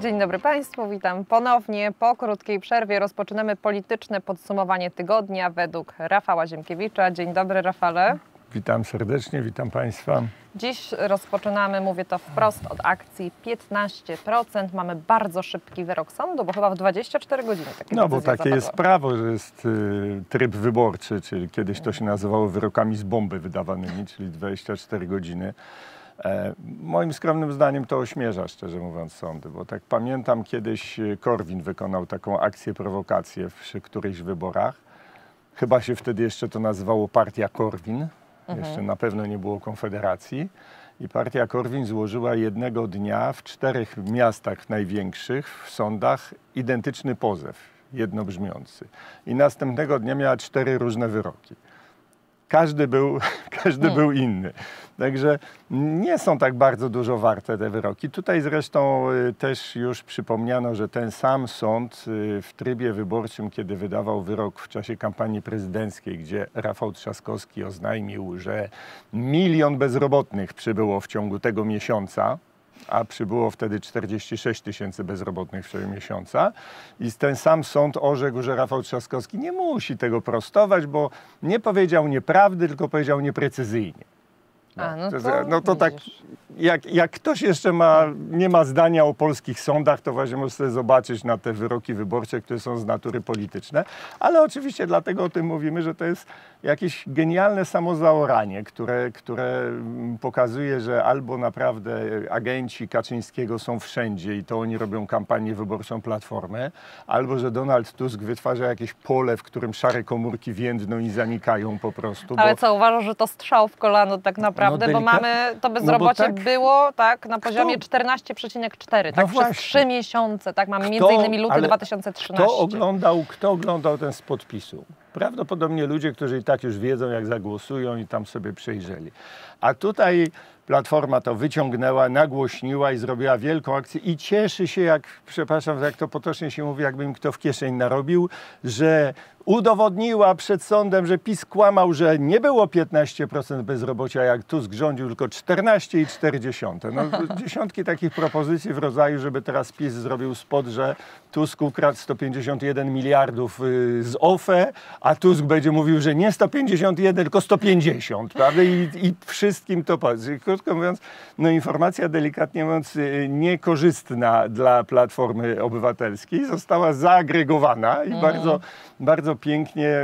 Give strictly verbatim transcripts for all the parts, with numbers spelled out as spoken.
Dzień dobry Państwu, witam ponownie. Po krótkiej przerwie rozpoczynamy polityczne podsumowanie tygodnia według Rafała Ziemkiewicza. Dzień dobry, Rafale. Witam serdecznie, witam Państwa. Dziś rozpoczynamy, mówię to wprost, od akcji piętnaście procent. Mamy bardzo szybki wyrok sądu, bo chyba w dwadzieścia cztery godziny takie No bo takie zapadła. jest prawo, że jest y, tryb wyborczy, czyli kiedyś to się nazywało wyrokami z bomby wydawanymi, czyli dwadzieścia cztery godziny. E, moim skromnym zdaniem to ośmierza, szczerze mówiąc, sądy, bo tak pamiętam, kiedyś Korwin wykonał taką akcję, prowokację przy którychś wyborach. Chyba się wtedy jeszcze to nazywało Partia Korwin. Mhm. Jeszcze na pewno nie było Konfederacji. I Partia Korwin złożyła jednego dnia w czterech miastach największych w sądach identyczny pozew, jednobrzmiący. I następnego dnia miała cztery różne wyroki. Każdy był, każdy hmm. był inny. Także nie są tak bardzo dużo warte te wyroki. Tutaj zresztą też już przypomniano, że ten sam sąd w trybie wyborczym, kiedy wydawał wyrok w czasie kampanii prezydenckiej, gdzie Rafał Trzaskowski oznajmił, że milion bezrobotnych przybyło w ciągu tego miesiąca, a przybyło wtedy czterdzieści sześć tysięcy bezrobotnych w ciągu miesiąca. I ten sam sąd orzekł, że Rafał Trzaskowski nie musi tego prostować, bo nie powiedział nieprawdy, tylko powiedział nieprecyzyjnie. No, A, no, to, no to tak, jak, jak ktoś jeszcze ma, nie ma zdania o polskich sądach, to właśnie może sobie zobaczyć na te wyroki wyborcze, które są z natury polityczne. Ale oczywiście dlatego o tym mówimy, że to jest jakieś genialne samozaoranie, które, które pokazuje, że albo naprawdę agenci Kaczyńskiego są wszędzie i to oni robią kampanię wyborczą Platformę, albo że Donald Tusk wytwarza jakieś pole, w którym szare komórki więdną i zanikają po prostu. Ale bo... co, uważasz, że to strzał w kolano tak naprawdę, no bo mamy to bezrobocie no tak, było tak na poziomie kto... czternaście przecinek cztery, tak no przez właśnie. trzy miesiące, tak mamy Kto, między innymi luty dwa tysiące trzynasty. Kto oglądał, kto oglądał ten z podpisu? Prawdopodobnie ludzie, którzy i tak już wiedzą, jak zagłosują i tam sobie przejrzeli. A tutaj Platforma to wyciągnęła, nagłośniła i zrobiła wielką akcję i cieszy się, jak, przepraszam, jak to potocznie się mówi, jakby im kto w kieszeń narobił, że udowodniła przed sądem, że PiS kłamał, że nie było piętnaście procent bezrobocia, jak Tusk rządził, tylko czternaście i cztery dziesiąte. No, dziesiątki takich propozycji w rodzaju, żeby teraz PiS zrobił spot, że Tusk ukradł sto pięćdziesiąt jeden miliardów z O F E, a Tusk będzie mówił, że nie sto pięćdziesiąt jeden, tylko sto pięćdziesiąt, prawda? I, i wszystkim to powie. Krótko mówiąc, no informacja delikatnie mówiąc niekorzystna dla Platformy Obywatelskiej została zaagregowana i mm. bardzo, bardzo pięknie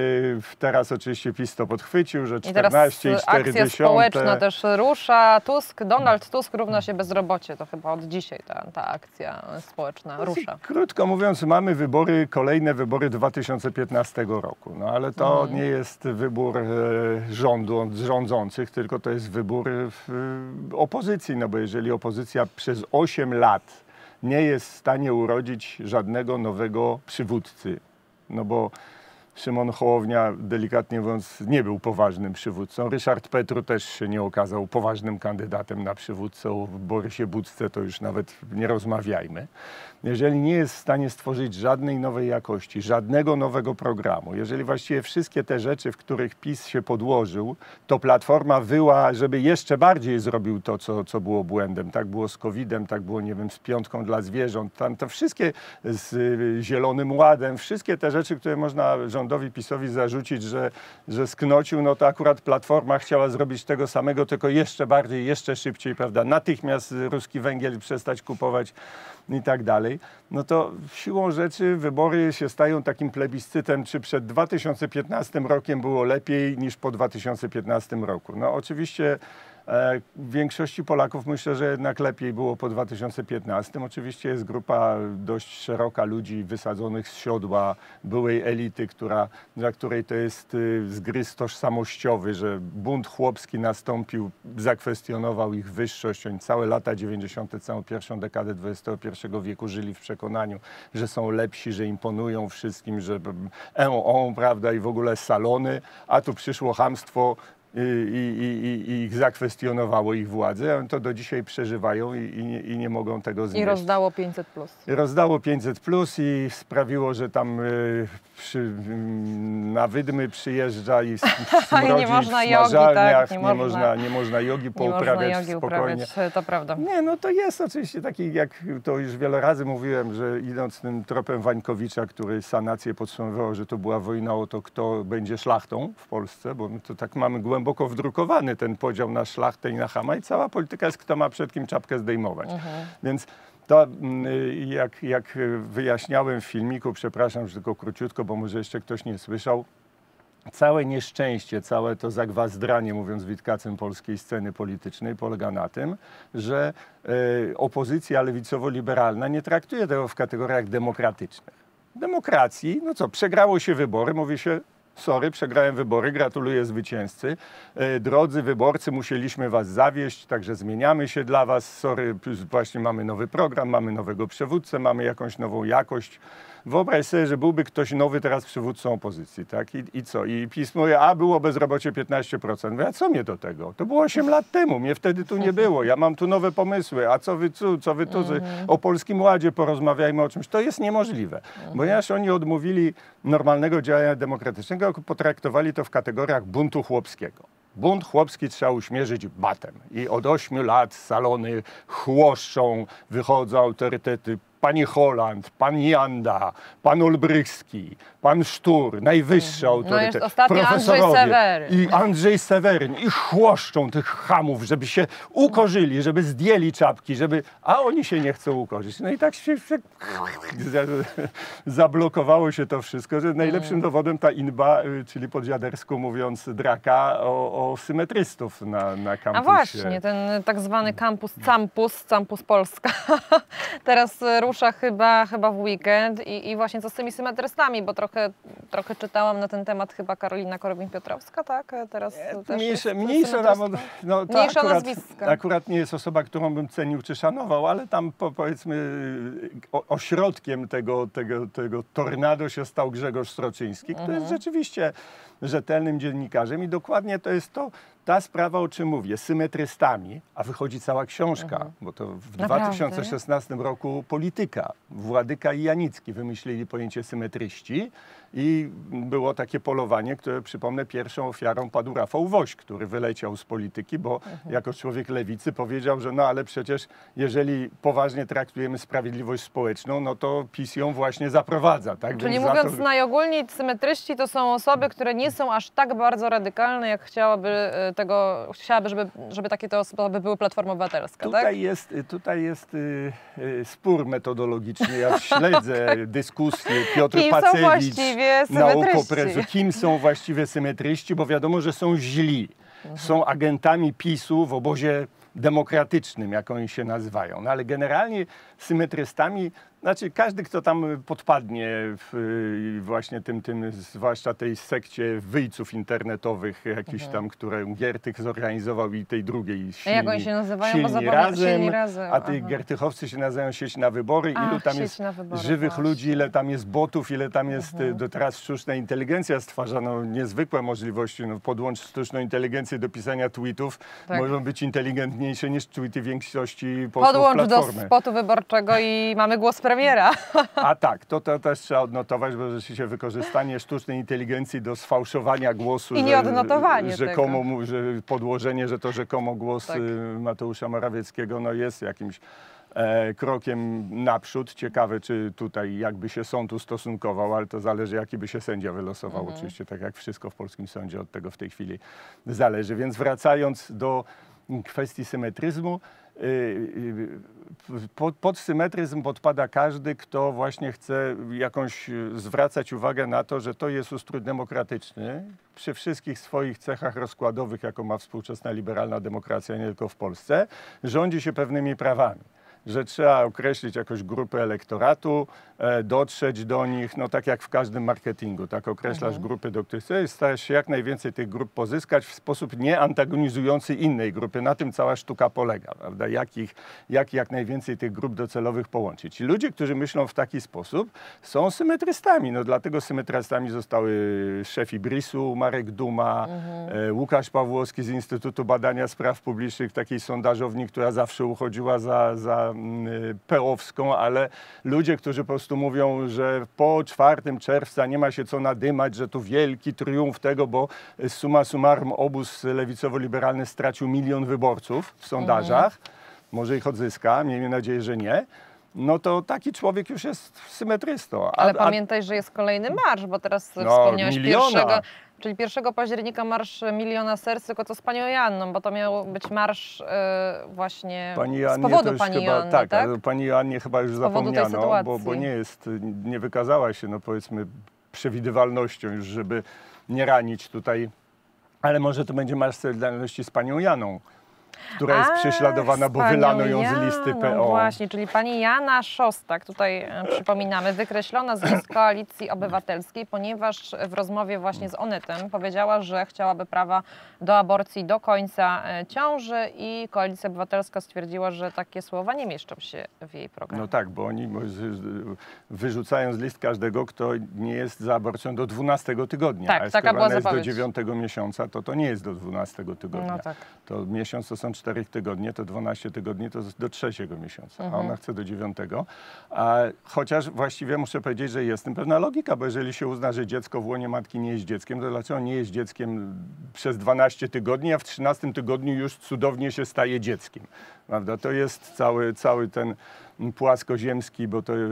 teraz oczywiście PiS to podchwycił, że czternaście i cztery dziesiąte. Akcja społeczna też rusza. Tusk, Donald Tusk równa się bezrobocie. To chyba od dzisiaj ta, ta akcja społeczna rusza. Krótko mówiąc, mamy wybory, kolejne wybory dwa tysiące piętnastego roku. No ale to mm. nie jest wybór e, rządu, rządzących, tylko to jest wybór w, e, opozycji. No bo jeżeli opozycja przez osiem lat nie jest w stanie urodzić żadnego nowego przywódcy, no bo Szymon Hołownia, delikatnie mówiąc, nie był poważnym przywódcą. Ryszard Petru też się nie okazał poważnym kandydatem na przywódcę. O Borysie Budce to już nawet nie rozmawiajmy. Jeżeli nie jest w stanie stworzyć żadnej nowej jakości, żadnego nowego programu, jeżeli właściwie wszystkie te rzeczy, w których PiS się podłożył, to Platforma wyła, żeby jeszcze bardziej zrobił to, co, co było błędem. Tak było z kowidem, tak było, nie wiem, z piątką dla zwierząt. Tam to wszystkie z Zielonym Ładem, wszystkie te rzeczy, które można rządowi PiS-owi zarzucić, że, że sknocił, no to akurat Platforma chciała zrobić tego samego, tylko jeszcze bardziej, jeszcze szybciej, prawda? Natychmiast ruski węgiel przestać kupować i tak dalej. No to siłą rzeczy wybory się stają takim plebiscytem, czy przed dwa tysiące piętnastym rokiem było lepiej niż po dwa tysiące piętnastym roku. No oczywiście e, w większości Polaków myślę, że jednak lepiej było po dwa tysiące piętnastym. Oczywiście jest grupa dość szeroka ludzi wysadzonych z siodła byłej elity, która, dla której to jest y, zgryz tożsamościowy, że bunt chłopski nastąpił, zakwestionował ich wyższość. Oni całe lata dziewięćdziesiąte, całą pierwszą dekadę dwudziestego pierwszego wieku żyli w przekonaniu, że są lepsi, że imponują wszystkim, że en, on, prawda, i w ogóle salony, a tu przyszło chamstwo i, i, i, i ich zakwestionowało ich władzę, oni to do dzisiaj przeżywają i, i, nie, i nie mogą tego znieść. I rozdało pięćset plus. I rozdało pięćset plus i sprawiło, że tam y, przy, na wydmy przyjeżdża i smrodzi nie można w jogi, smażalniach, tak, nie nie, można- można, nie można jogi Nie pouprawiać można jogi spokojnie. uprawiać, to prawda. Nie, no to jest oczywiście taki, jak to już wiele razy mówiłem, że idąc tym tropem Wańkowicza, który sanację podsumował, że to była wojna o to, kto będzie szlachtą w Polsce, bo my to tak mamy głęboko wdrukowany ten podział na szlachtę i na chama i cała polityka jest, kto ma przed kim czapkę zdejmować. Mhm. Więc to, jak, jak wyjaśniałem w filmiku, przepraszam, że tylko króciutko, bo może jeszcze ktoś nie słyszał, całe nieszczęście, całe to zagwazdranie, mówiąc witkacem polskiej sceny politycznej, polega na tym, że e, opozycja lewicowo-liberalna nie traktuje tego w kategoriach demokratycznych. W demokracji, no co, przegrało się wybory, mówi się, sorry, przegrałem wybory, gratuluję zwycięzcy. E, drodzy wyborcy, musieliśmy was zawieść, także zmieniamy się dla was, sorry, właśnie mamy nowy program, mamy nowego przywódcę, mamy jakąś nową jakość. Wyobraź sobie, że byłby ktoś nowy teraz przywódcą opozycji, tak? I, i co? I PiS mówi, a było bezrobocie piętnaście procent. Mówię, a co mnie do tego? To było osiem lat temu, mnie wtedy tu nie było, ja mam tu nowe pomysły, a co wy tu, co wy tu, mm-hmm. o Polskim Ładzie porozmawiajmy o czymś. To jest niemożliwe, mm-hmm. ponieważ oni odmówili normalnego działania demokratycznego, potraktowali to w kategoriach buntu chłopskiego. Bunt chłopski trzeba uśmierzyć batem i od ośmiu lat salony chłoszczą, wychodzą autorytety. Pani Holland, pan Janda, pan Olbrychski, pan Sztur, najwyższy autorytet, no jest ostatnio profesorowie Andrzej Seweryn. i Andrzej Seweryn i chłoszczą tych chamów, żeby się ukorzyli, żeby zdjęli czapki, żeby, a oni się nie chcą ukorzyć. No i tak się, się zablokowało się to wszystko, że najlepszym dowodem ta inba, czyli po dziadersku mówiąc draka o, o symetrystów na, na kampusie. A właśnie, ten tak zwany kampus Campus, Campus Polska, teraz rusza chyba, chyba w weekend i, i właśnie co z tymi symetrystami, bo trochę, trochę czytałam na ten temat chyba Karolina Korwin-Piotrowska, tak? Teraz też Mniejsze, jest mniejsze, tam, no, to Mniejsze akurat, nazwiska. akurat nie jest osoba, którą bym cenił czy szanował, ale tam po, powiedzmy o, ośrodkiem tego, tego, tego tornado się stał Grzegorz Stroczyński, który Mhm. jest rzeczywiście rzetelnym dziennikarzem i dokładnie to jest to, ta sprawa, o czym mówię, symetrystami, a wychodzi cała książka, Mhm. bo to w Naprawdę? dwa tysiące szesnastym roku Polityka, Władyka i Janicki wymyślili pojęcie symetryści i było takie polowanie, które przypomnę, pierwszą ofiarą padł Rafał Woś, który wyleciał z polityki, bo Mhm. jako człowiek lewicy powiedział, że no ale przecież jeżeli poważnie traktujemy sprawiedliwość społeczną, no to PiS ją właśnie zaprowadza. Tak? Czyli Więc za mówiąc to... najogólniej, symetryści to są osoby, które nie są aż tak bardzo radykalne, jak chciałaby e, tego, chciałaby, żeby, żeby takie te osoby były Platforma Obywatelska, Tutaj tak? jest, tutaj jest y, y, spór metodologiczny. Ja śledzę dyskusję Piotr Kim są Pacewicz, właściwie symetryści? naukoprezu. Kim są właściwie symetryści, bo wiadomo, że są źli. Mhm. Są agentami PiSu w obozie demokratycznym, jak oni się nazywają. No ale generalnie symetrystami, znaczy każdy, kto tam podpadnie w, właśnie tym, tym, zwłaszcza tej sekcie wyjców internetowych, jakichś Mhm. tam, które Giertych zorganizował i tej drugiej A jak oni się nazywają? Bo silni zapomniałam. razem, Silni razem. a tych Aha. Giertychowcy się nazywają sieć na wybory, ilu Ach, tam sieć jest na wybory, żywych właśnie. ludzi, ile tam jest botów, ile tam jest Mhm. do teraz sztuczna inteligencja stwarza no, niezwykłe możliwości. No, podłącz sztuczną inteligencję do pisania tweetów, Tak. mogą być inteligentniejsze niż tweety większości posłów Podłącz do Platformy. spotu wyborczego i mamy głos premiera. A tak, to, to też trzeba odnotować, bo rzeczywiście wykorzystanie sztucznej inteligencji do sfałszowania głosu, I nieodnotowanie że, tego. rzekomo, mu- że podłożenie, że to rzekomo głos Tak. y, Mateusza Morawieckiego no, jest jakimś e, krokiem naprzód. Ciekawe, czy tutaj jakby się sąd ustosunkował, ale to zależy, jaki by się sędzia wylosował. Mhm. Oczywiście, tak jak wszystko w polskim sądzie od tego w tej chwili zależy. Więc wracając do kwestii symetryzmu, y, y, pod, pod symetryzm podpada każdy, kto właśnie chce jakąś y, zwracać uwagę na to, że to jest ustrój demokratyczny przy wszystkich swoich cechach rozkładowych, jaką ma współczesna liberalna demokracja, nie tylko w Polsce, rządzi się pewnymi prawami. że trzeba określić jakąś grupę elektoratu, e, dotrzeć do nich, no tak jak w każdym marketingu, tak określasz Mhm. grupy, do których chcesz, starasz się jak najwięcej tych grup pozyskać w sposób nieantagonizujący innej grupy. Na tym cała sztuka polega, prawda? Jak, ich, jak jak najwięcej tych grup docelowych połączyć. I ludzie, którzy myślą w taki sposób, są symetrystami. No dlatego symetrystami zostały szef Ibrisu, Marek Duma, Mhm. e, Łukasz Pawłowski z Instytutu Badania Spraw Publicznych, takiej sondażowni, która zawsze uchodziła za, za mm, peowską, ale ludzie, którzy po prostu mówią, że po czwartego czerwca nie ma się co nadymać, że tu wielki triumf tego, bo summa summarum obóz lewicowo-liberalny stracił milion wyborców w sondażach. Mhm. Może ich odzyska, miejmy nadzieję, że nie. No to taki człowiek już jest symetrystą. A, Ale a, pamiętaj, że jest kolejny marsz, bo teraz No, wspomniałeś miliona. pierwszego, czyli pierwszego października marsz Miliona Serc, tylko co z panią Janną, bo to miał być marsz e, właśnie Pani z Joannie powodu to już pani chyba, Joanny, tak, tak? ale pani Joannie chyba już powodu tej zapomniano, bo, sytuacji. bo nie jest, nie wykazała się, no powiedzmy, przewidywalnością już, żeby nie ranić tutaj. Ale może to będzie marsz solidarności z panią Janą, która jest Ach, prześladowana, z bo panią wylano ją z listy Janą, P O. Właśnie, czyli pani Jana Szostak, tutaj e, przypominamy, wykreślona z list Koalicji Obywatelskiej, ponieważ w rozmowie właśnie z Onytem powiedziała, że chciałaby prawa do aborcji do końca e, ciąży i Koalicja Obywatelska stwierdziła, że takie słowa nie mieszczą się w jej programie. No tak, bo oni wyrzucają z list każdego, kto nie jest za aborcją do dwunastego tygodnia. Tak, a taka była jest do zapowiedź. dziewiątego miesiąca, to to nie jest do dwunastego tygodnia. No tak. To miesiąc to są cztery tygodnie, to dwanaście tygodni to do trzeciego miesiąca, Mhm. a ona chce do dziewiątego. A chociaż właściwie muszę powiedzieć, że jest w tym pewna logika, bo jeżeli się uzna, że dziecko w łonie matki nie jest dzieckiem, to dlaczego nie jest dzieckiem przez dwanaście tygodni, a w trzynastym tygodniu już cudownie się staje dzieckiem? Prawda? To jest cały, cały ten płaskoziemski, bo to y,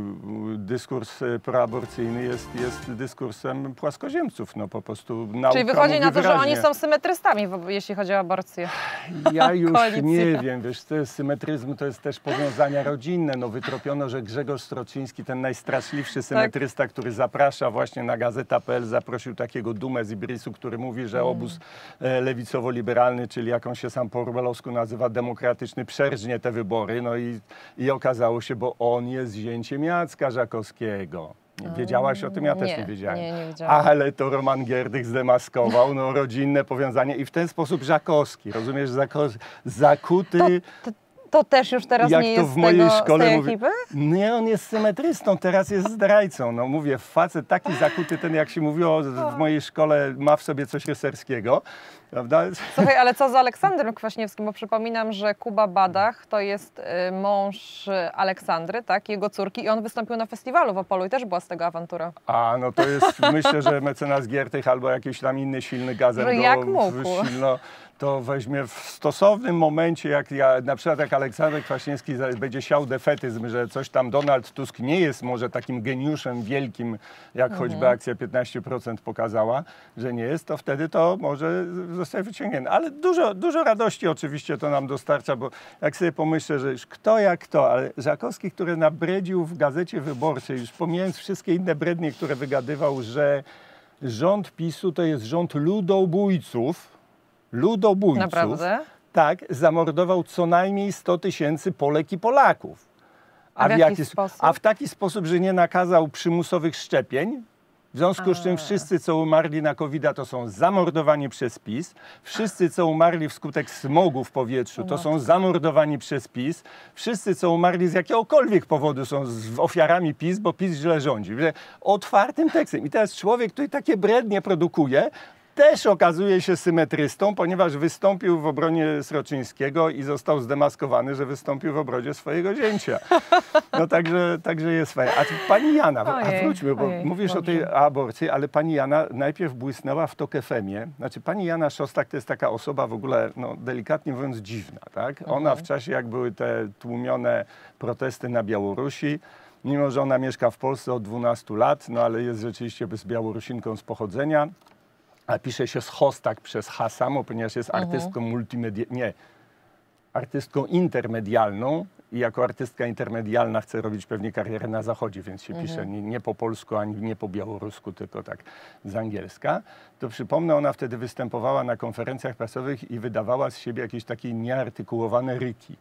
dyskurs proaborcyjny jest, jest dyskursem płaskoziemców. No po prostu nauka Czyli wychodzi mówi na to, że wyraźnie. oni są symetrystami, wo- jeśli chodzi o aborcję. Ja już Koalicja. nie wiem, wiesz, to jest symetryzm, to jest też powiązania rodzinne. No wytropiono, że Grzegorz Stroczyński, ten najstraszliwszy symetrysta, tak. który zaprasza właśnie na Gazeta kropka pe el, zaprosił takiego Dumę z Ibrisu, który mówi, że obóz e, lewicowo-liberalny, czyli jak on się sam po orwellowsku nazywa, demokratyczny, przerżnie te wybory. No i, i okazało się, bo on jest zięciem Jacka Żakowskiego. Wiedziałaś o tym? Ja też Nie, nie wiedziałem. nie, nie wiedziałam. Ale to Roman Gierdych zdemaskował, no rodzinne powiązanie i w ten sposób Żakowski, rozumiesz, Zako- zakuty... To, to, to też już teraz jak nie to jest w mojej tego, szkole z tej mówi, ekipy? nie, on jest symetrystą, teraz jest zdrajcą. No mówię, facet taki zakuty, ten jak się mówiło w mojej szkole, ma w sobie coś rycerskiego, prawda? Słuchaj, ale co z Aleksandrem Kwaśniewskim? Bo przypominam, że Kuba Badach to jest y, mąż y, Aleksandry, tak, jego córki i on wystąpił na festiwalu w Opolu i też była z tego awantura. A, no to jest, myślę, że mecenas Giertych albo jakiś tam inny silny gazem Że go jak w- mógł? silno, to weźmie w stosownym momencie, jak ja, na przykład jak Aleksander Kwaśniewski za- będzie siał defetyzm, że coś tam Donald Tusk nie jest może takim geniuszem wielkim, jak choćby akcja piętnaście procent pokazała, że nie jest, to wtedy to może zostać wyciągnięte. Ale dużo, dużo radości oczywiście to nam dostarcza, bo jak sobie pomyślę, że już kto jak kto, ale Żakowski, który nabredził w Gazecie Wyborczej, już pomijając wszystkie inne brednie, które wygadywał, że rząd PiSu to jest rząd ludobójców, ludobójców, Naprawdę? tak, zamordował co najmniej sto tysięcy Polek i Polaków. A w jaki sposób? A w taki sposób, że nie nakazał przymusowych szczepień. W związku z czym wszyscy, co umarli na kowida, to są zamordowani przez PiS. Wszyscy, co umarli wskutek smogu w powietrzu, to są zamordowani przez PiS. Wszyscy, co umarli z jakiegokolwiek powodu, są z- ofiarami PiS, bo PiS źle rządzi. Otwartym tekstem. I teraz człowiek, który takie brednie produkuje, też okazuje się symetrystą, ponieważ wystąpił w obronie Sroczyńskiego i został zdemaskowany, że wystąpił w obronie swojego zięcia. No także, także jest fajnie. A tu pani Jana, a Ojej, wróćmy, bo ojej, mówisz o dobrze. tej aborcji, ale pani Jana najpierw błysnęła w Tok F M ie. Znaczy pani Jana Szostak to jest taka osoba w ogóle, no delikatnie mówiąc, dziwna, tak? Ona w czasie, jak były te tłumione protesty na Białorusi, mimo że ona mieszka w Polsce od dwunastu lat, no ale jest rzeczywiście z Białorusinką z pochodzenia, a pisze się Schostak przez H samo, ponieważ jest artystką multimedialną, nie, artystką intermedialną i jako artystka intermedialna chce robić pewnie karierę na zachodzie, więc się pisze nie, nie po polsku, ani nie po białorusku, tylko tak z angielska. To przypomnę, ona wtedy występowała na konferencjach prasowych i wydawała z siebie jakieś takie nieartykułowane ryki.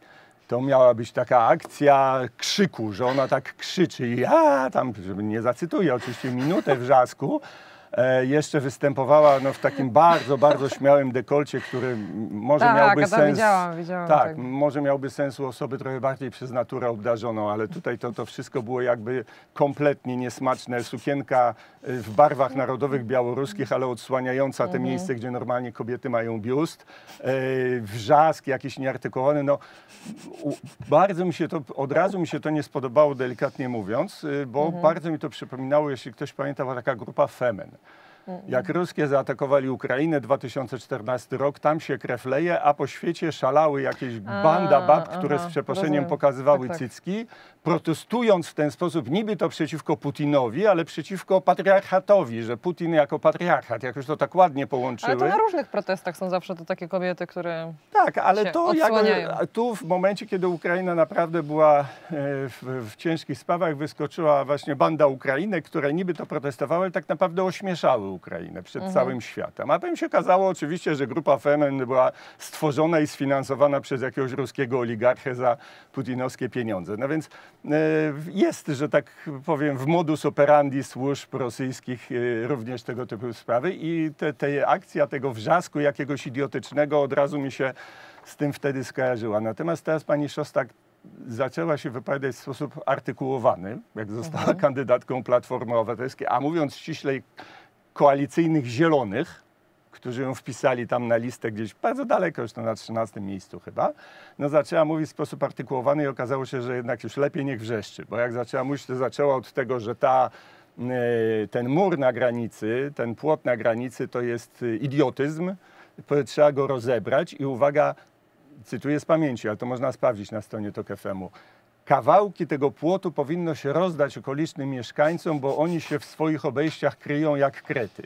to miała być taka akcja krzyku, że ona tak krzyczy i ja tam, żeby nie zacytuję, oczywiście minutę wrzasku, e, jeszcze występowała no, w takim bardzo, bardzo śmiałym dekolcie, który może tak, miałby to sens. Widziałam, widziałam, tak, tak, może miałby sens u osoby trochę bardziej przez naturę obdarzoną, ale tutaj to, to wszystko było jakby kompletnie niesmaczne. Sukienka w barwach narodowych białoruskich, ale odsłaniająca te miejsce, gdzie normalnie kobiety mają biust. E, wrzask jakiś nieartykułowany. No, u, bardzo mi się to, od razu mi się to nie spodobało, delikatnie mówiąc, bo Mhm. bardzo mi to przypominało, jeśli ktoś pamięta, była taka grupa Femen. Jak Ruskie zaatakowali Ukrainę, dwa tysiące czternasty rok, tam się krew leje, a po świecie szalały jakieś banda bab, A, które aha, z przeproszeniem rozumiem. pokazywały Tak, tak. cycki, protestując w ten sposób niby to przeciwko Putinowi, ale przeciwko patriarchatowi, że Putin jako patriarchat, jakoś to tak ładnie połączyły. Ale to na różnych protestach są zawsze to takie kobiety, które... Tak, ale się to jak, odsłaniają. tu w momencie, kiedy Ukraina naprawdę była e, w, w ciężkich sprawach, wyskoczyła właśnie banda Ukrainek, które niby to protestowały, ale tak naprawdę ośmieszały Ukrainę przed Mhm. całym światem. A potem się okazało oczywiście, że grupa Femen była stworzona i sfinansowana przez jakiegoś ruskiego oligarchę za putinowskie pieniądze. No więc e, jest, że tak powiem, w modus operandi służb rosyjskich e, również tego typu sprawy i te, te akcja tego wrzasku jakiegoś idiotycznego od razu mi się z tym wtedy skojarzyła. Natomiast teraz pani Szostak zaczęła się wypowiadać w sposób artykułowany, jak została Mhm. kandydatką Platformy Obywatelskiej, a mówiąc ściślej koalicyjnych zielonych, którzy ją wpisali tam na listę gdzieś bardzo daleko, już to na trzynastym miejscu chyba, no zaczęła mówić w sposób artykułowany i okazało się, że jednak już lepiej niech wrzeszczy, bo jak zaczęła mówić, to zaczęła od tego, że ta, ten mur na granicy, ten płot na granicy to jest idiotyzm, trzeba go rozebrać i uwaga, cytuję z pamięci, ale to można sprawdzić na stronie Tok F M u. Kawałki tego płotu powinno się rozdać okolicznym mieszkańcom, bo oni się w swoich obejściach kryją jak krety.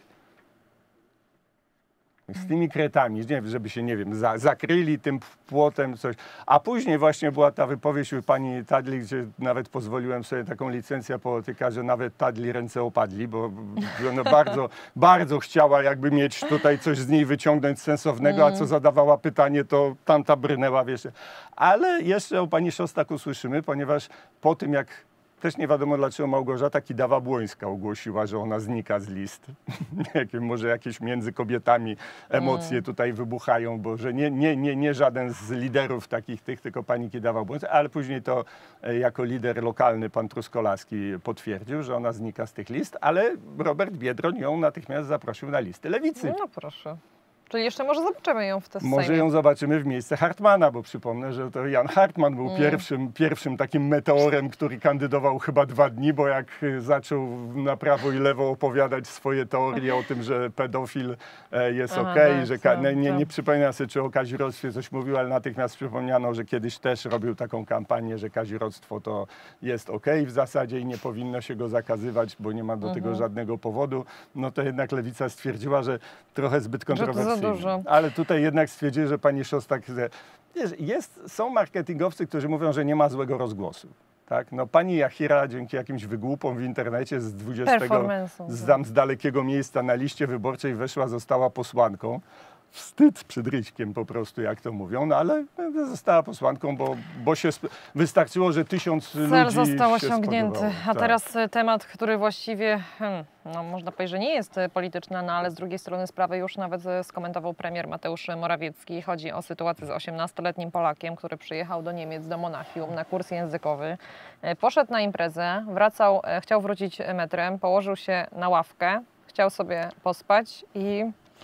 Z tymi kretami, nie, żeby się, nie wiem, za, zakryli tym płotem coś. A później właśnie była ta wypowiedź u pani Tadli, gdzie nawet pozwoliłem sobie taką licencję polityka, że nawet Tadli ręce opadli, bo ona bardzo, bardzo chciała jakby mieć tutaj coś z niej wyciągnąć sensownego, a co zadawała pytanie, to tamta brnęła, wiesz. Ale jeszcze o pani Szostak usłyszymy, ponieważ po tym jak też nie wiadomo, dlaczego Małgorzata Kidawa-Błońska ogłosiła, że ona znika z list. Nie wiem, może jakieś między kobietami emocje mm. tutaj wybuchają, bo że nie, nie, nie, nie żaden z liderów takich tych, tylko pani Kidawa-Błońska, ale później to jako lider lokalny pan Truskolaski potwierdził, że ona znika z tych list, ale Robert Biedroń ją natychmiast zaprosił na listy Lewicy. No proszę. Czyli jeszcze może zobaczymy ją w Sejmie. Może ją zobaczymy w miejsce Hartmana, bo przypomnę, że to Jan Hartman był mm. pierwszym, pierwszym takim meteorem, który kandydował chyba dwa dni, bo jak zaczął na prawo i lewo opowiadać swoje teorie o tym, że pedofil jest Aha, okej, okay, że tak, nie, nie, tak. nie przypominam sobie, czy o kazirodztwie coś mówił, ale natychmiast przypomniano, że kiedyś też robił taką kampanię, że kazirodztwo to jest okej okay w zasadzie i nie powinno się go zakazywać, bo nie ma do tego mhm. żadnego powodu. No to jednak Lewica stwierdziła, że trochę zbyt kontrowersyjnie. Dużo. Ale tutaj jednak stwierdzili, że pani Szostak, że jest, są marketingowcy, którzy mówią, że nie ma złego rozgłosu. Tak? No, pani Jachira dzięki jakimś wygłupom w internecie z dwudziestego z, tam, z dalekiego miejsca na liście wyborczej weszła, została posłanką. Wstyd przed ryćkiem po prostu, jak to mówią, no ale została posłanką, bo, bo się wystarczyło, że tysiąc Cel ludzi został się osiągnięty. spodobało. A tak. teraz temat, który właściwie, hmm, no można powiedzieć, że nie jest polityczny, no ale z drugiej strony sprawę już nawet skomentował premier Mateusz Morawiecki. Chodzi o sytuację z osiemnastoletnim Polakiem, który przyjechał do Niemiec, do Monachium na kurs językowy. Poszedł na imprezę, wracał, chciał wrócić metrem, położył się na ławkę, chciał sobie pospać i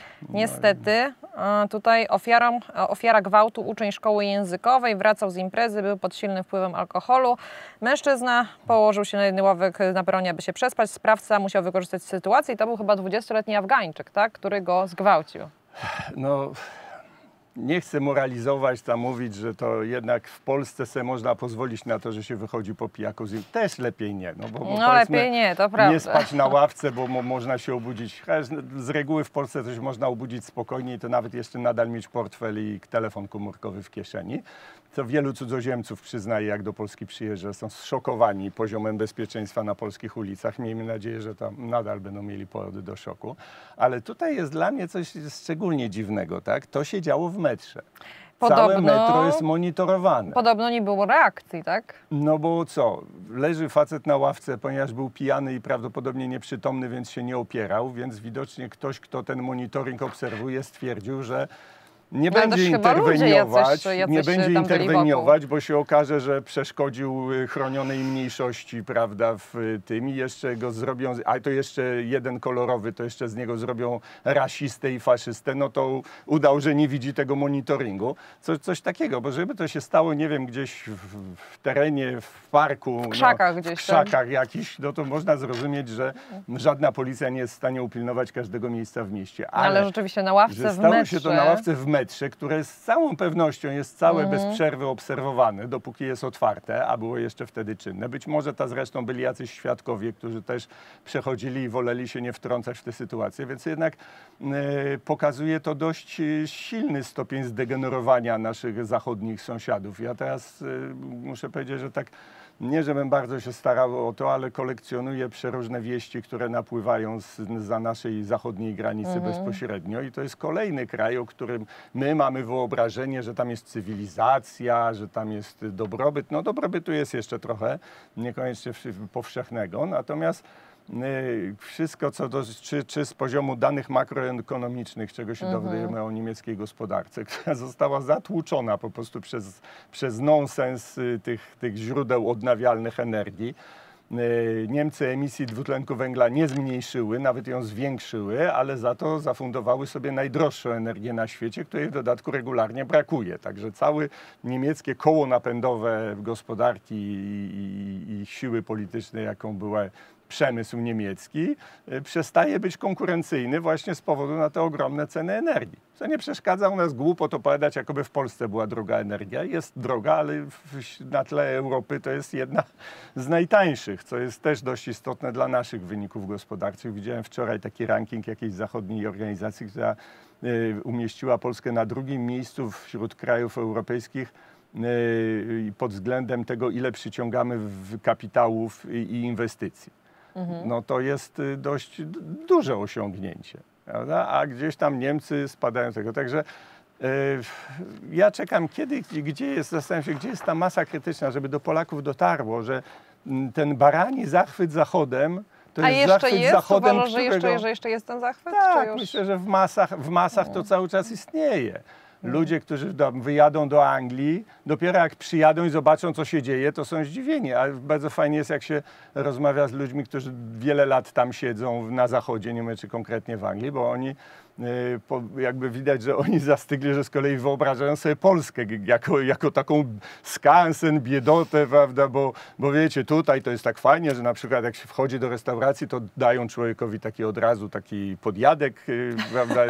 niestety tutaj ofiarą, ofiara gwałtu, uczeń szkoły językowej, wracał z imprezy, był pod silnym wpływem alkoholu. Mężczyzna położył się na jedny ławek na peronie, aby się przespać. Sprawca musiał wykorzystać sytuację i to był chyba dwudziestoletni Afgańczyk, tak, który go zgwałcił. No, nie chcę moralizować, tam mówić, że to jednak w Polsce se można pozwolić na to, że się wychodzi po pijaku. Też lepiej nie. No, bo, bo no lepiej nie, to prawda. Nie spać na ławce, bo mo można się obudzić. Z reguły w Polsce coś można obudzić spokojnie i to nawet jeszcze nadal mieć portfel i telefon komórkowy w kieszeni. Co wielu cudzoziemców przyznaje, jak do Polski przyjeżdża, są zszokowani poziomem bezpieczeństwa na polskich ulicach. Miejmy nadzieję, że tam nadal będą mieli powody do szoku. Ale tutaj jest dla mnie coś szczególnie dziwnego, tak? To się działo w metrze. Podobno, całe metro jest monitorowane. Podobno nie było reakcji, tak? No bo co, leży facet na ławce, ponieważ był pijany i prawdopodobnie nieprzytomny, więc się nie opierał, więc widocznie ktoś, kto ten monitoring obserwuje, stwierdził, że nie No, będzie też chyba ludzie interweniować, jacyś- nie jacyś będzie tam byli interweniować, bo się okaże, że przeszkodził y, chronionej mniejszości, prawda, w y, tym i jeszcze go zrobią, a to jeszcze jeden kolorowy, to jeszcze z niego zrobią rasistę i faszystę, no to udał, że nie widzi tego monitoringu. Co, coś takiego, bo żeby to się stało, nie wiem, gdzieś w, w terenie, w parku, W krzakach no, gdzieś, w krzakach jakichś, no to można zrozumieć, że żadna policja nie jest w stanie upilnować każdego miejsca w mieście. Ale, ale rzeczywiście na ławce że w stało metrze... się to na ławce w metrze, które z całą pewnością jest całe bez przerwy obserwowane, dopóki jest otwarte, a było jeszcze wtedy czynne. Być może ta zresztą byli jacyś świadkowie, którzy też przechodzili i woleli się nie wtrącać w tę sytuację, więc jednak e, pokazuje to dość e, silny stopień zdegenerowania naszych zachodnich sąsiadów. Ja teraz e, muszę powiedzieć, że tak nie, żebym bardzo się starał o to, ale kolekcjonuję przeróżne wieści, które napływają z, za naszej zachodniej granicy mhm. bezpośrednio i to jest kolejny kraj, o którym my mamy wyobrażenie, że tam jest cywilizacja, że tam jest dobrobyt. No dobrobytu jest jeszcze trochę, niekoniecznie powszechnego, natomiast wszystko, co do, czy, czy z poziomu danych makroekonomicznych, czego się mhm. dowiadujemy o niemieckiej gospodarce, która została zatłuczona po prostu przez, przez nonsens tych, tych źródeł odnawialnych energii. Niemcy emisji dwutlenku węgla nie zmniejszyły, nawet ją zwiększyły, ale za to zafundowały sobie najdroższą energię na świecie, której w dodatku regularnie brakuje. Także całe niemieckie koło napędowe gospodarki i, i, i siły polityczne, jaką była przemysł niemiecki, przestaje być konkurencyjny właśnie z powodu na te ogromne ceny energii. Co nie przeszkadza u nas głupot opowiadać, jakoby w Polsce była droga energia. Jest droga, ale w, na tle Europy to jest jedna z najtańszych, co jest też dość istotne dla naszych wyników gospodarczych. Widziałem wczoraj taki ranking jakiejś zachodniej organizacji, która y, umieściła Polskę na drugim miejscu wśród krajów europejskich y, pod względem tego, ile przyciągamy w kapitałów i, i inwestycji. No to jest dość duże osiągnięcie, prawda? A gdzieś tam Niemcy spadają z tego. Także yy, ja czekam, kiedy, gdzie jest, zastanawiam się, gdzie jest ta masa krytyczna, żeby do Polaków dotarło, że ten barani zachwyt Zachodem to A jest jeszcze zachwyt jest? Zachodem, Uważasz, że którego... jeszcze, że jeszcze jest ten zachwyt? Tak, czy już... myślę, że w masach, w masach to cały czas istnieje. Ludzie, którzy do, wyjadą do Anglii, dopiero jak przyjadą i zobaczą, co się dzieje, to są zdziwieni. A bardzo fajnie jest, jak się rozmawia z ludźmi, którzy wiele lat tam siedzą na zachodzie, nie wiem czy konkretnie w Anglii, bo oni yy, po, jakby widać, że oni zastygli, że z kolei wyobrażają sobie Polskę jako, jako taką skansen, biedotę, prawda, bo, bo wiecie, tutaj to jest tak fajnie, że na przykład jak się wchodzi do restauracji, to dają człowiekowi taki od razu taki podjadek, yy, prawda,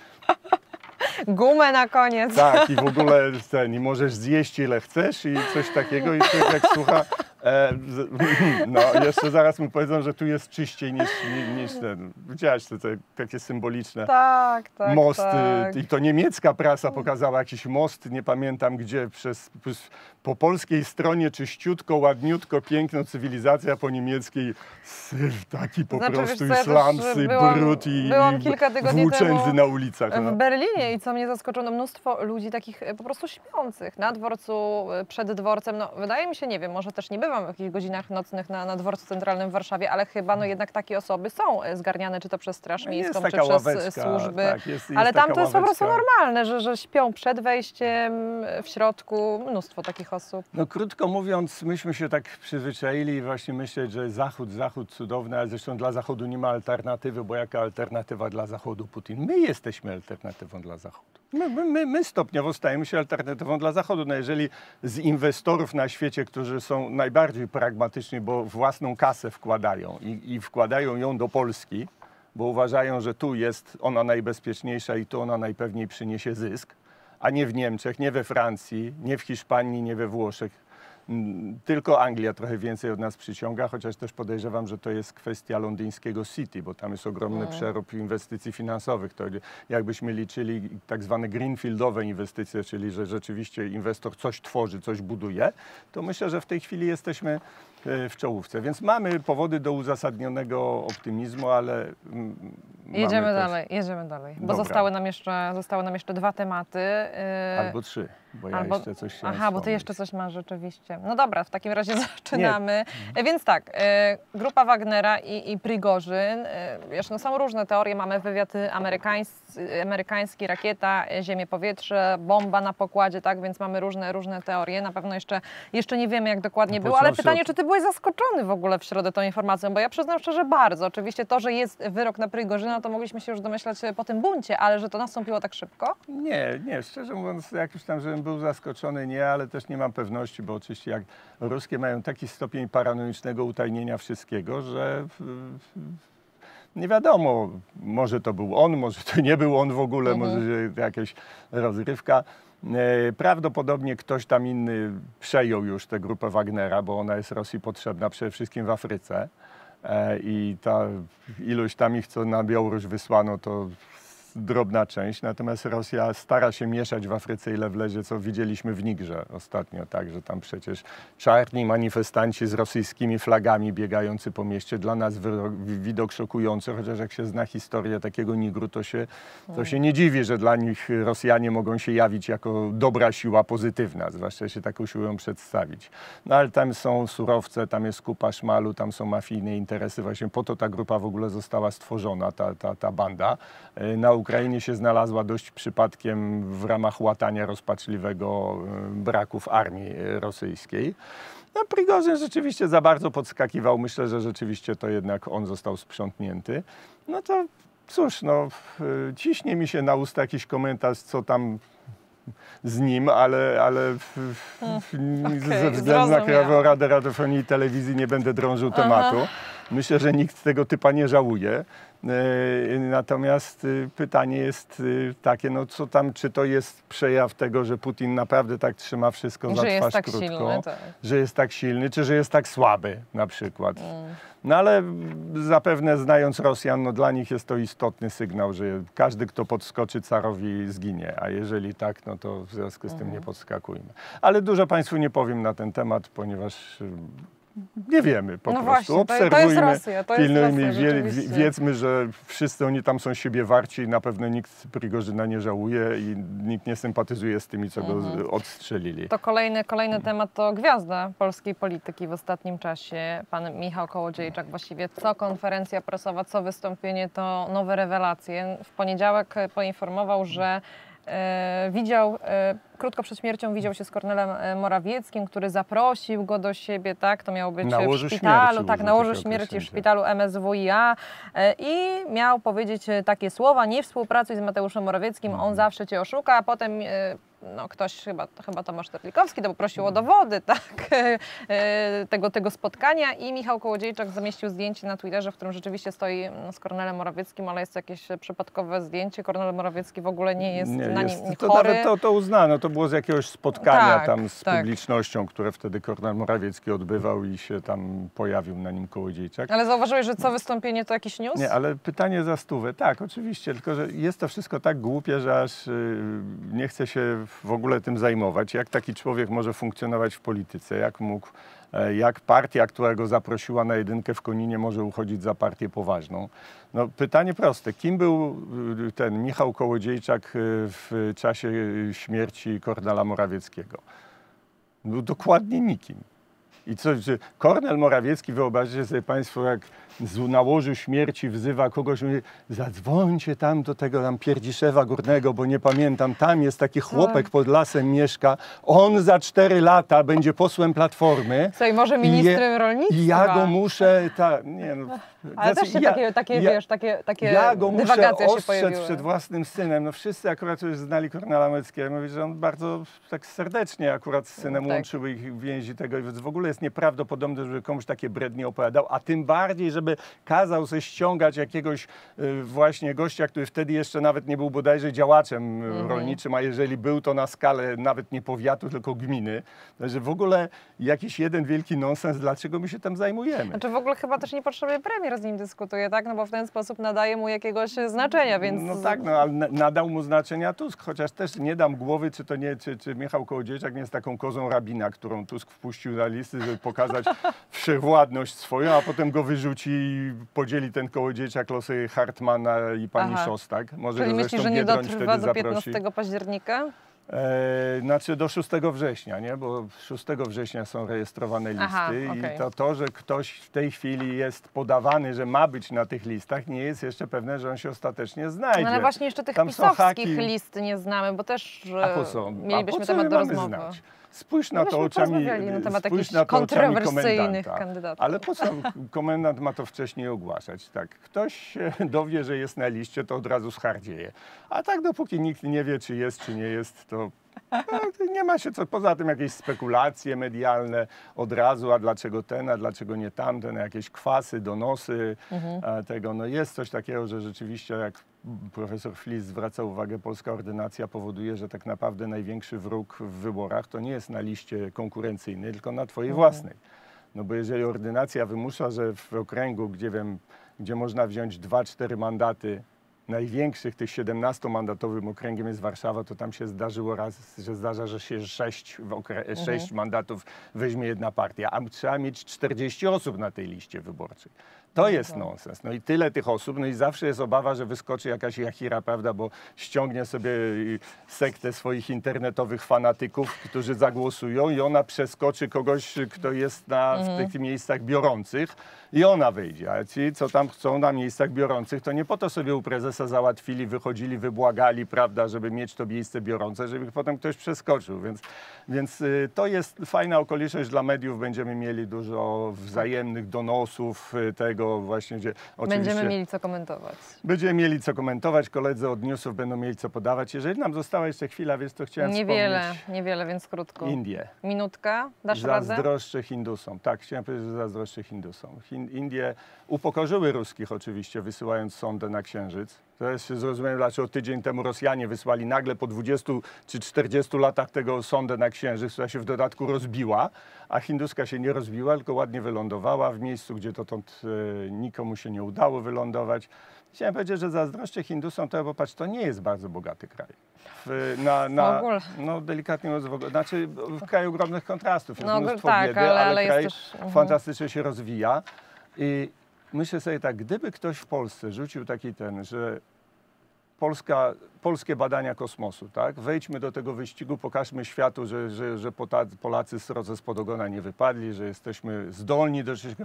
Gumę na koniec. Tak, i w ogóle ten, i możesz zjeść ile chcesz i coś takiego. I człowiek jak słucha, e, z, no jeszcze zaraz mu powiedzą, że tu jest czyściej niż, niż ten. Widziałaś te, te takie symboliczne tak, tak, mosty. Tak. I to niemiecka prasa pokazała jakiś most, nie pamiętam gdzie, przez, przez po polskiej stronie czyściutko, ładniutko, piękno, cywilizacja, po niemieckiej syf taki po Znaczy, prostu wiesz co, i slamsy, byłam, brud i, byłam i kilka tygodni włóczędzy temu na ulicach. No. w Berlinie i co mnie zaskoczyło, no mnóstwo ludzi takich po prostu śpiących na dworcu, przed dworcem. No, wydaje mi się, nie wiem, może też nie bywam w jakichś godzinach nocnych na, na dworcu centralnym w Warszawie, ale chyba no jednak takie osoby są zgarniane, czy to przez Straż Miejską, czy przez ławeczka, służby. Tak, jest, jest ale tam to jest ławeczka. po prostu normalne, że, że śpią przed wejściem, w środku, mnóstwo takich osób. No krótko mówiąc, myśmy się tak przyzwyczaili właśnie myśleć, że Zachód, Zachód cudowny, ale zresztą dla Zachodu nie ma alternatywy, bo jaka alternatywa dla Zachodu Putin? My jesteśmy alternatywą dla Zachodu. My, my, my stopniowo stajemy się alternatywą dla Zachodu. No jeżeli z inwestorów na świecie, którzy są najbardziej pragmatyczni, bo własną kasę wkładają i, i wkładają ją do Polski, bo uważają, że tu jest ona najbezpieczniejsza i tu ona najpewniej przyniesie zysk, a nie w Niemczech, nie we Francji, nie w Hiszpanii, nie we Włoszech, Tylko Anglia trochę więcej od nas przyciąga, chociaż też podejrzewam, że to jest kwestia londyńskiego City, bo tam jest ogromny mm. przerób inwestycji finansowych. To jakbyśmy liczyli tak zwane greenfieldowe inwestycje, czyli że rzeczywiście inwestor coś tworzy, coś buduje, to myślę, że w tej chwili jesteśmy w czołówce. Więc mamy powody do uzasadnionego optymizmu, ale jedziemy mamy dalej, też... jedziemy dalej, bo Dobra. zostały nam jeszcze, zostały nam jeszcze dwa tematy. Yy... Albo trzy, bo ja Albo... jeszcze coś się Aha, bo ty wspomnieć. jeszcze coś masz rzeczywiście. No dobra, w takim razie zaczynamy. Nie. Więc tak, y, grupa Wagnera i, i Prigorzyn, y, wiesz, no są różne teorie, mamy wywiad amerykański, amerykański, rakieta, ziemię, powietrze, bomba na pokładzie, tak, więc mamy różne, różne teorie. Na pewno jeszcze, jeszcze nie wiemy, jak dokładnie no, było, ale od... pytanie, czy ty byłeś zaskoczony w ogóle w środę tą informacją, bo ja przyznam szczerze bardzo. Oczywiście to, że jest wyrok na Prigorzyna, to mogliśmy się już domyślać po tym buncie, ale że to nastąpiło tak szybko? Nie, nie, szczerze mówiąc, jakoś tam, żebym był zaskoczony, nie, ale też nie mam pewności, bo oczywiście jak ruskie mają taki stopień paranoicznego utajnienia wszystkiego, że nie wiadomo, może to był on, może to nie był on w ogóle, mhm. może jakaś rozrywka. Prawdopodobnie ktoś tam inny przejął już tę grupę Wagnera, bo ona jest Rosji potrzebna przede wszystkim w Afryce i ta ilość tam ich, co na Białoruś wysłano, to drobna część, natomiast Rosja stara się mieszać w Afryce ile wlezie, co widzieliśmy w Nigrze ostatnio, tak, że tam przecież czarni manifestanci z rosyjskimi flagami biegający po mieście, dla nas widok szokujący, chociaż jak się zna historię takiego Nigru, to się, to się nie dziwi, że dla nich Rosjanie mogą się jawić jako dobra siła pozytywna, zwłaszcza się taką siłą przedstawić. No ale tam są surowce, tam jest kupa szmalu, tam są mafijne interesy, właśnie po to ta grupa w ogóle została stworzona, ta, ta, ta banda. Na Ukrainie się znalazła dość przypadkiem w ramach łatania rozpaczliwego braku w armii rosyjskiej. No, Prigorzyn rzeczywiście za bardzo podskakiwał. Myślę, że rzeczywiście to jednak on został sprzątnięty. No to cóż, no, ciśnie mi się na usta jakiś komentarz, co tam z nim, ale, ale hmm, okay, ze względu na Krajową Radę Radiofonii i Telewizji nie będę drążył Aha. tematu. Myślę, że nikt tego typa nie żałuje. Natomiast pytanie jest takie, no co tam, czy to jest przejaw tego, że Putin naprawdę tak trzyma wszystko za twarz tak krótko, silny, tak. że jest tak silny, czy że jest tak słaby na przykład. Mm. No ale zapewne znając Rosjan, no dla nich jest to istotny sygnał, że każdy, kto podskoczy carowi, zginie, a jeżeli tak, no to w związku z tym mm. nie podskakujmy. Ale dużo Państwu nie powiem na ten temat, ponieważ nie wiemy po no prostu. Właśnie, obserwujmy, to jest Rosja, to pilnujmy, jest Rosja, wie, wiedzmy, że wszyscy oni tam są siebie warci i na pewno nikt Prigorzyna nie żałuje i nikt nie sympatyzuje z tymi, co mhm. go odstrzelili. To kolejny, kolejny temat to gwiazda polskiej polityki w ostatnim czasie. Pan Michał Kołodziejczak, właściwie co konferencja prasowa, co wystąpienie, to nowe rewelacje. W poniedziałek poinformował, że e, widział e, krótko przed śmiercią widział się z Kornelem Morawieckim, który zaprosił go do siebie, tak? To miało być na w szpitalu, tak, na łożu śmierci w szpitalu M S W i A i miał powiedzieć takie słowa: nie współpracuj z Mateuszem Morawieckim, on zawsze cię oszuka, a potem no, ktoś, chyba, chyba Tomasz Terlikowski, to poprosił o dowody, tak? tego, tego spotkania i Michał Kołodziejczak zamieścił zdjęcie na Twitterze, w którym rzeczywiście stoi z Kornelem Morawieckim, ale jest to jakieś przypadkowe zdjęcie. Kornel Morawiecki w ogóle nie jest nie, na nim jest, chory. To, nawet to, to uznano, to było z jakiegoś spotkania tak, tam z tak. publicznością, które wtedy Kornel Morawiecki odbywał i się tam pojawił na nim Kołodziejczak. Ale zauważyłeś, że co wystąpienie to jakiś news? Nie, ale pytanie za stówę. Tak, oczywiście, tylko że jest to wszystko tak głupie, że aż yy, nie chce się w ogóle tym zajmować. Jak taki człowiek może funkcjonować w polityce? Jak mógł, yy, jak partia, która go zaprosiła na jedynkę w Koninie, może uchodzić za partię poważną? No, pytanie proste. Kim był yy, ten Michał Kołodziejczak yy, w czasie śmierci Kornela Morawieckiego? Był dokładnie nikim. I co, że Kornel Morawiecki, wyobraźcie sobie Państwo, jak na łożu śmierci wzywa kogoś, mówi: zadzwońcie tam do tego tam Pierdziszewa Górnego, bo nie pamiętam, tam jest taki chłopek pod lasem mieszka, on za cztery lata będzie posłem Platformy. Co, i może ministrem rolnictwa? I ja go muszę, ta, nie no. Ale znaczy, też się ja, takie, takie ja, wiesz, takie, takie ja go muszę dywagacje się ostrzec pojawiły. przed własnym synem. No wszyscy akurat już znali Kornela Morawieckiego, mówię, że on bardzo tak serdecznie akurat z synem tak. łączyły ich więzi tego i w ogóle jest jest nieprawdopodobne, żeby komuś takie brednie opowiadał, a tym bardziej, żeby kazał sobie ściągać jakiegoś y, właśnie gościa, który wtedy jeszcze nawet nie był bodajże działaczem mm. rolniczym, a jeżeli był, to na skalę nawet nie powiatu, tylko gminy. Także w ogóle jakiś jeden wielki nonsens, dlaczego my się tam zajmujemy. Znaczy w ogóle chyba też niepotrzebnie premier z nim dyskutuje, tak? No bo w ten sposób nadaje mu jakiegoś znaczenia, więc... No tak, no ale nadał mu znaczenia Tusk, chociaż też nie dam głowy, czy to nie, czy, czy Michał Kołodziejczak nie jest taką kozą rabina, którą Tusk wpuścił na listy, żeby pokazać wszechwładność swoją, a potem go wyrzuci i podzieli ten Kołodziejczak losy Hartmana i pani Aha. Szostak. Może Czyli go myślisz, że nie dotrwa do piętnastego października? E, znaczy do szóstego września, nie? Bo szóstego września są rejestrowane listy. Aha, okay. I to, to, że ktoś w tej chwili jest podawany, że ma być na tych listach, nie jest jeszcze pewne, że on się ostatecznie znajdzie. No ale właśnie jeszcze tych Tam pisowskich haki... list nie znamy, bo też A po co? mielibyśmy A po co temat do rozmowy. Znać? Spójrz na no to oczami, na temat spójrz na to oczami kontrowersyjnych komendanta. kandydatów. Ale po co komendant ma to wcześniej ogłaszać? Tak, ktoś się dowie, że jest na liście, to od razu schardzieje. A tak dopóki nikt nie wie, czy jest, czy nie jest, to no, nie ma się co. Poza tym jakieś spekulacje medialne od razu, a dlaczego ten, a dlaczego nie tamten, jakieś kwasy, donosy mhm. a tego. No jest coś takiego, że rzeczywiście jak profesor Flis zwraca uwagę, polska ordynacja powoduje, że tak naprawdę największy wróg w wyborach to nie jest na liście konkurencyjnej, tylko na twojej mhm. własnej. No bo jeżeli ordynacja wymusza, że w okręgu, gdzie wiem, gdzie można wziąć dwa, cztery mandaty, największych tych siedemnastomandatowym okręgiem jest Warszawa, to tam się zdarzyło raz, że zdarza, że się sześć, mhm. sześć mandatów weźmie jedna partia, a trzeba mieć czterdzieści osób na tej liście wyborczej. To jest nonsens. No i tyle tych osób, no i zawsze jest obawa, że wyskoczy jakaś jachira, prawda, bo ściągnie sobie sektę swoich internetowych fanatyków, którzy zagłosują i ona przeskoczy kogoś, kto jest na, mhm. w tych miejscach biorących i ona wyjdzie. A ci, co tam chcą na miejscach biorących, to nie po to sobie u prezesa załatwili, wychodzili, wybłagali, prawda, żeby mieć to miejsce biorące, żeby ich potem ktoś przeskoczył. Więc, więc y, to jest fajna okoliczność dla mediów. Będziemy mieli dużo wzajemnych donosów y, tego, właśnie, gdzie będziemy mieli co komentować. Będziemy mieli co komentować, koledzy od newsów będą mieli co podawać. Jeżeli nam została jeszcze chwila, więc to chciałem Niewiele, wspomnieć. niewiele, więc krótko. Indie. Minutka, dasz radę? Zazdroszczę Hindusom. Tak, chciałem powiedzieć, że zazdroszczę Hindusom. Hin Indie upokorzyły ruskich oczywiście, wysyłając sondę na Księżyc. To jest zrozumiałe, dlaczego tydzień temu Rosjanie wysłali nagle po dwudziestu czy czterdziestu latach tego sondę na Księżyc, która się w dodatku rozbiła, a hinduska się nie rozbiła, tylko ładnie wylądowała w miejscu, gdzie dotąd e, nikomu się nie udało wylądować. Chciałem powiedzieć, że zazdroszczę Hindusom, to popatrz, to nie jest bardzo bogaty kraj. W, na, na, no delikatnie mówiąc, w ogóle, znaczy w kraju ogromnych kontrastów, jest no, mnóstwo tak, biedy, ale, ale, ale kraj jest też, fantastycznie się rozwija. I myślę sobie tak, gdyby ktoś w Polsce rzucił taki ten, że Polska, polskie badania kosmosu, tak? Wejdźmy do tego wyścigu, pokażmy światu, że, że, że Polacy srodze spod ogona nie wypadli, że jesteśmy zdolni do czegoś.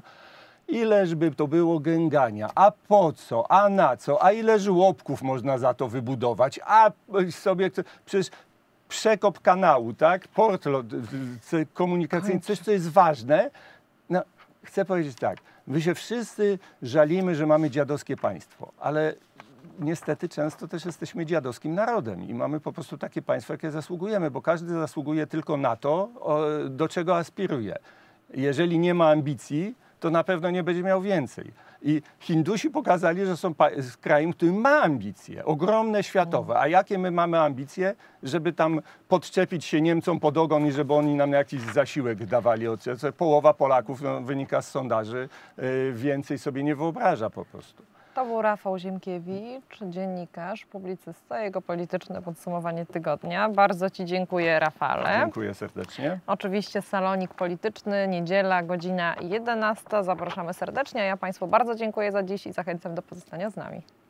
Ileż by to było gęgania, a po co, a na co, a ile żłobków można za to wybudować, a sobie, przecież przekop kanału, tak? Port komunikacyjny, coś co jest ważne. No, chcę powiedzieć tak, my się wszyscy żalimy, że mamy dziadowskie państwo, ale niestety często też jesteśmy dziadowskim narodem i mamy po prostu takie państwo, jakie zasługujemy, bo każdy zasługuje tylko na to, do czego aspiruje. Jeżeli nie ma ambicji, to na pewno nie będzie miał więcej. I Hindusi pokazali, że są krajem, który ma ambicje, ogromne światowe. A jakie my mamy ambicje, żeby tam podczepić się Niemcom pod ogon i żeby oni nam jakiś zasiłek dawali? Połowa Polaków, no, wynika z sondaży, więcej sobie nie wyobraża po prostu. To był Rafał Ziemkiewicz, dziennikarz, publicysta, jego polityczne podsumowanie tygodnia. Bardzo Ci dziękuję, Rafale. Dziękuję serdecznie. Oczywiście Salonik Polityczny, niedziela, godzina jedenasta. Zapraszamy serdecznie. Ja Państwu bardzo dziękuję za dziś i zachęcam do pozostania z nami.